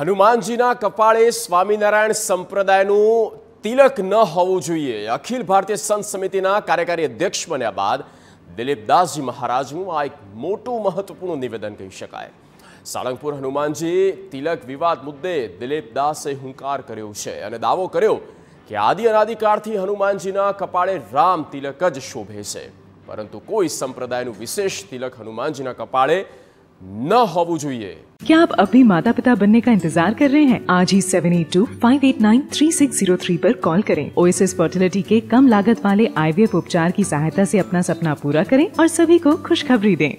હનુમાનજીના કપાળે સ્વામિનારાયણ સંપ્રદાયનું તિલક ન હોવું જોઈએ। અખિલ ભારતીય સંત સમિતિના કાર્યકારી અધ્યક્ષ બન્યા બાદ દિલીપદાસજી મહારાજનું આ એક મોટું મહત્વપૂર્ણ નિવેદન કહી શકાય। સાળંગપુર હનુમાનજી તિલક વિવાદ મુદ્દે દિલીપદાસે હુંકાર કર્યો છે અને દાવો કર્યો કે આદિ અનાદિકાળથી હનુમાનજીના કપાળે રામ તિલક જ શોભે છે, પરંતુ કોઈ સંપ્રદાયનું વિશેષ તિલક હનુમાનજીના કપાળે न होवू જોઈએ। क्या आप अभी माता पिता बनने का इंतजार कर रहे हैं? आज ही 7825893603 पर कॉल करें। ओएसएस फर्टिलिटी के कम लागत वाले आईवीएफ उपचार की सहायता से अपना सपना पूरा करें और सभी को खुशखबरी दें।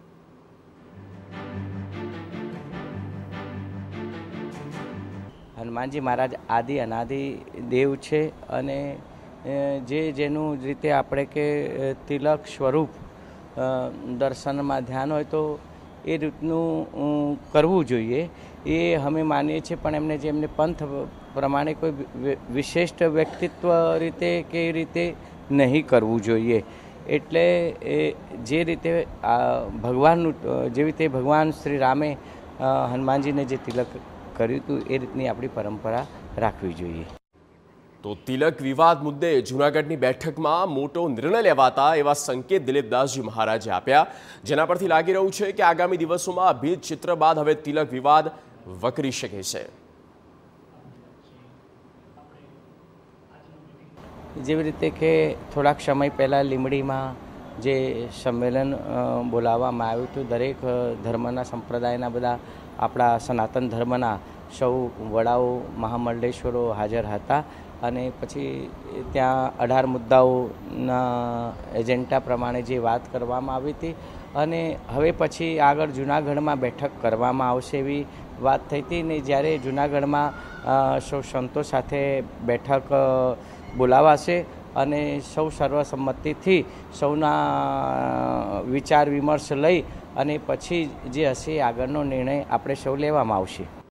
હનુમાનજી મહારાજ આદિ અનાદિ દેવ છે અને જેનું રીતે આપણે કે તિલક સ્વરૂપ દર્શનમાં ધ્યાન હોય તો એ રીતનું કરવું જોઈએ, એ અમે માનીએ છીએ। પણ એમને પંથ પ્રમાણે કોઈ વિશિષ્ટ વ્યક્તિત્વ રીતે કે રીતે નહીં કરવું જોઈએ। એટલે જે રીતે ભગવાનનું જેવી રીતે ભગવાન શ્રી રામે હનુમાનજીને જે તિલક કર્યું હતું એ રીતની આપણી પરંપરા રાખવી જોઈએ। તો તિલક વિવાદ મુદ્દે જૂનાગઢની બેઠકમાં મોટો નિર્ણય લેવાતા એવા સંકેત દિલીપદાસજી મહારાજે આપ્યા, જેના પરથી લાગી રહ્યું છે કે આગામી દિવસોમાં ભીત ચિત્ર બાદ હવે તિલક વિવાદ વકરી શકે છે। જેવી રીતે કે થોડાક સમય પહેલાં લીંબડીમાં જે સંમેલન બોલાવવામાં આવ્યું હતું, દરેક ધર્મના સંપ્રદાયના બધા આપણા સનાતન ધર્મના સૌ વડાઓ મહામંડલેશ્વરો હાજર હતા અને પછી ત્યાં 18 મુદ્દાઓના એજન્ડા પ્રમાણે જે વાત કરવામાં આવી હતી અને હવે પછી આગળ જૂનાગઢમાં બેઠક કરવામાં આવશે એવી વાત થઈ હતી ને જ્યારે જૂનાગઢમાં સૌ સંતો સાથે બેઠક બોલાવાશે અને સૌ સર્વસંમતિથી સૌના વિચાર વિમર્શ લઈ અને પછી જે હશે આગળનો નિર્ણય આપણે સૌ લેવામાં આવશે।